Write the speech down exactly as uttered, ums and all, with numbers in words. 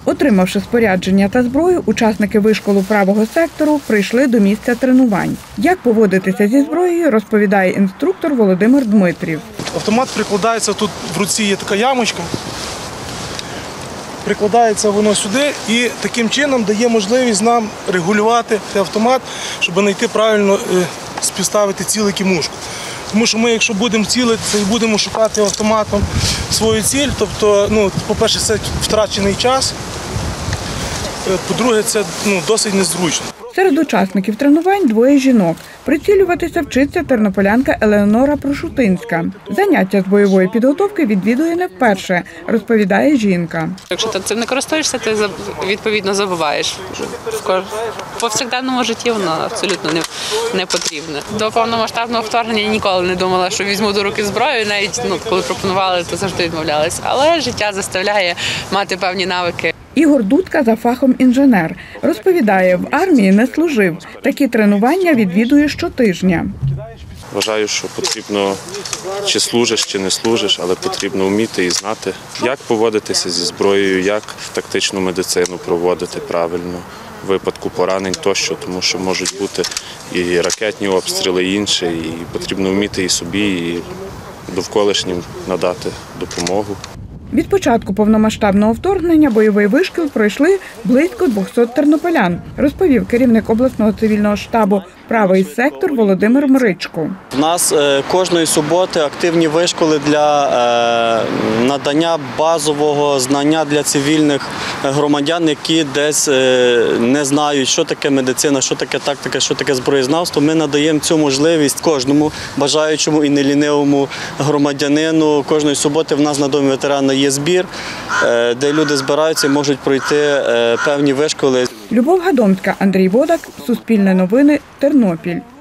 Отримавши спорядження та зброю, учасники вишколу правого сектору прийшли до місця тренувань. Як поводитися зі зброєю, розповідає інструктор Володимир Дмитрів. Автомат прикладається, тут в руці є така ямочка, прикладається воно сюди і таким чином дає можливість нам регулювати автомат, щоб знайти правильно, співставити цілик і мушку. Тому що ми, якщо будемо цілитися і будемо шукати автоматом свою ціль, тобто, ну, по-перше, це втрачений час, по-друге, це ну, досить незручно. Серед учасників тренувань двоє жінок. Прицілюватися вчиться тернополянка Елеонора Прошутинська. Заняття з бойової підготовки відвідує не вперше, розповідає жінка. Якщо ти цим не користуєшся, ти відповідно забуваєш. В повсякденному житті воно абсолютно не, не потрібне. До повномасштабного вторгнення я ніколи не думала, що візьму до руки зброю. Навіть ну, коли пропонували, то завжди відмовлялась. Але життя заставляє мати певні навики. Ігор Дудка за фахом інженер. Розповідає, в армії не служив. Такі тренування відвідує щотижня. Вважаю, що потрібно, чи служиш, чи не служиш, але потрібно вміти і знати, як поводитися зі зброєю, як тактичну медицину проводити правильно, в випадку поранень тощо, тому що можуть бути і ракетні обстріли, і інше, і потрібно вміти і собі, і довколишнім надати допомогу. Від початку повномасштабного вторгнення бойовий вишкіл пройшли близько двохсот тернополян, розповів керівник обласного цивільного штабу «Правий сектор» Володимир Мричко. У нас кожної суботи активні вишколи для надання базового знання для цивільних громадян, які десь не знають, що таке медицина, що таке тактика, що таке зброєзнавство. Ми надаємо цю можливість кожному бажаючому і нелінивому громадянину. Кожної суботи в нас на Домі ветерана є збір, де люди збираються і можуть пройти певні вишколи. Любов Гадомська, Андрій Бодак, Суспільне новини, Тернопіль.